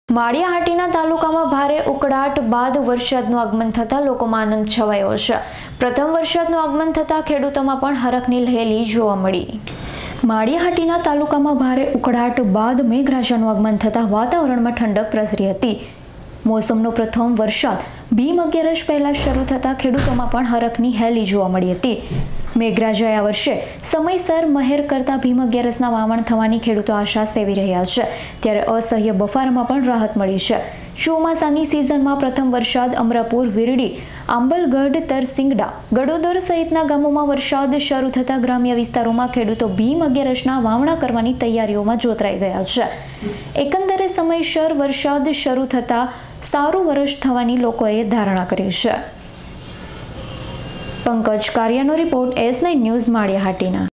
માળિયાહાટીના તાલુકામાં ભારે ઉકળાટ બાદ વરસાદનું આગમન થતાં લોકોમાં આનંદ છવાયો છે। પ્રથમ વરસાદનું આગમન થતાં ખેડૂતોમાં પણ હરખની લહેલી જોવા મળી। માળિયાહાટીના તાલુકામાં ભારે ઉકળાટ બાદ મેઘરાજાનું આગમન થતાં વાતાવરણમાં ઠંડક પ્રસરી હતી। મોસમનો પ્રથમ વરસાદ ભીમ અગિયારસ પહેલા શરૂ થતાં ખેડૂતોમાં પણ હરખની હેલી જોવા મળી હતી। મેઘરાજાએ આ વર્ષે સમયસર મહેર કરતા ભીમ અગિયારસના વાવણ થવાની ખેડૂતો આશા સેવી રહ્યા છે, ત્યારે અસહ્ય બફારામાં પણ રાહત મળી છે। ચોમાસાની સિઝનમાં પ્રથમ વરસાદ અમરાપુર, વિરડી, આંબલગઢ, તરસિંગડા, ગડોદર સહિતના ગામોમાં વરસાદ શરૂ થતાં ગ્રામ્ય વિસ્તારોમાં ખેડૂતો ભીમ અગિયારસના વાવણા કરવાની તૈયારીઓમાં જોતરાઈ ગયા છે। એકંદરે સમયસર વરસાદ શરૂ થતાં સારું વર્ષ થવાની લોકોએ ધારણા કરી છે। પંકજ કારિયાનો રિપોર્ટ S9 ન્યૂઝ માળિયાહાટીના।